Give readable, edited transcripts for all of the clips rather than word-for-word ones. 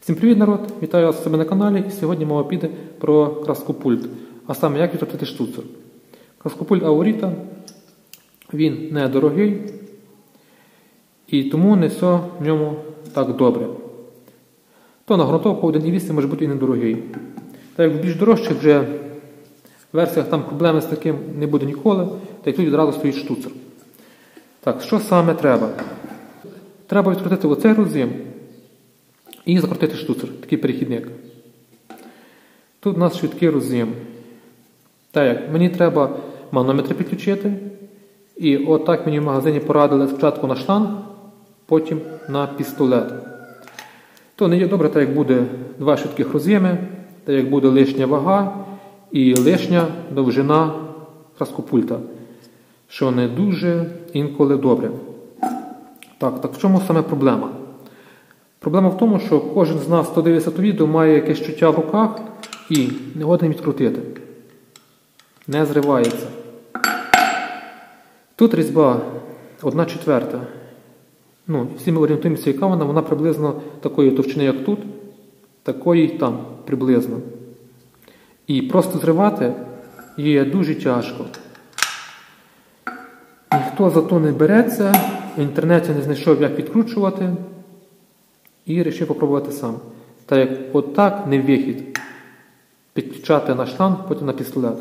Всім привіт, народ! Вітаю вас у себе на каналі, і сьогодні мова піде про краскопульт, а саме як відкрутити штуцер. Краскопульт Aurita, він недорогий і тому не все в ньому так добре. То на грунтовку 1.8 може бути і недорогий. Так як в більш дорожчих вже версіях там проблеми з таким не буде ніколи, та й тут відразу стоїть штуцер. Так, що саме треба? Треба відкрутити оцей роз'єм і закрутити штуцер, такий перехідник. Тут у нас швидкий роз'єм. Так як мені треба манометри підключити, і отак мені в магазині порадили спочатку на шланг, потім на пістолет. То не є добре, так як буде два швидких роз'єми, так як буде лишня вага і лишня довжина краскопульта, що не дуже інколи добре. Так в чому саме проблема? Проблема в тому, що кожен з нас, хто дивиться це відео, має якесь чуття в руках і не годен відкрутити. Не зривається. Тут різьба 1/4. Всі ми орієнтуємося, яка вона приблизно такої товщини, як тут, такої там приблизно. І просто зривати є дуже тяжко. Ніхто за то не береться, в інтернеті не знайшов, як відкручувати, і вирішив попробувати сам. Так як отак не вихід. Підключати на шланг, потім на пістолет.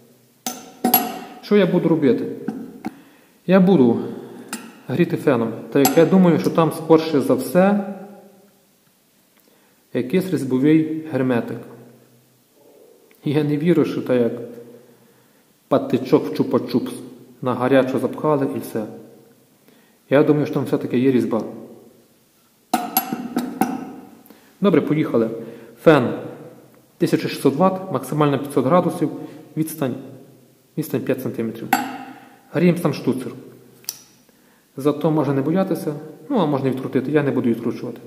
Що я буду робити? Я буду гріти феном. Так як я думаю, що там скорше за все якийсь різьбовий герметик. І я не вірю, що так як патичок в чупа-чупс. На гарячу запхали і все. Я думаю, що там все-таки є різьба. Добре, поїхали. Фен 1600 Вт, максимально 500 градусів, відстань 5 см. Гріємо сам штуцер. Зато можна не боятися, а можна відкрутити, я не буду відкручувати.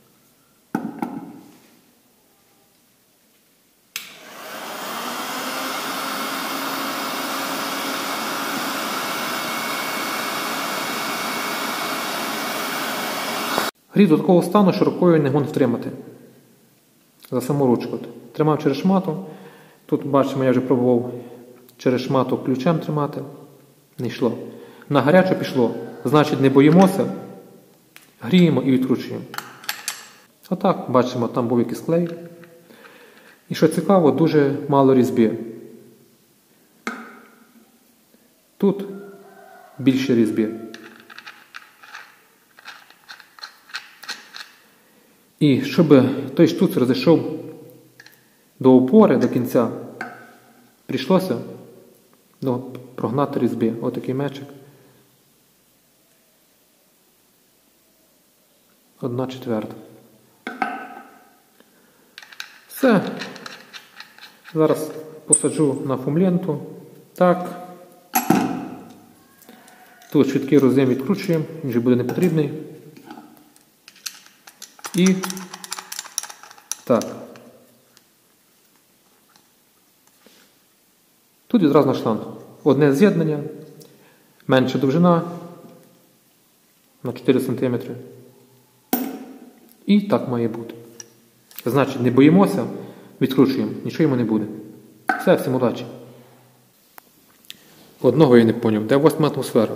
Грів до такого стану, що рукою не можна втримати. За саму ручку. Тримав через шмату. Тут, бачимо, я вже пробував через шмату ключем тримати. Не йшло. На гаряче пішло. Значить, не боїмося. Гріємо і відкручуємо. Отак, бачимо, там був якийсь клей. І що цікаво, дуже мало різьби. Тут більше різьби. І щоб той штуцер зайшов до опори, до кінця, прийшлося прогнати різьби. Ось такий мечик. 1/4. Все. Зараз посаджу на фумленту. Так. Тут швидкий роз'єм відкручуємо, він вже буде не потрібний. І так. Тут відразу на шланг. Одне з'єднання, менша довжина на 4 см. І так має бути. Значить, не боїмося, відкручуємо, нічого йому не буде. Все, всім удачі. Одного я не зрозумів, де 8 атмосфера?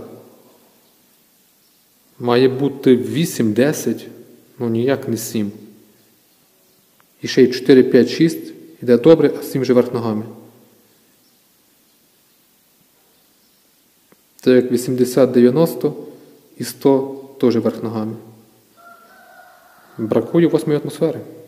Має бути 8-10. Ніяк не 7. І ще й 4, 5, 6. Іде добре, а 7 вже верх ногами. Це як 80, 90 і 100 теж верх ногами. Бракує 8 атмосфери.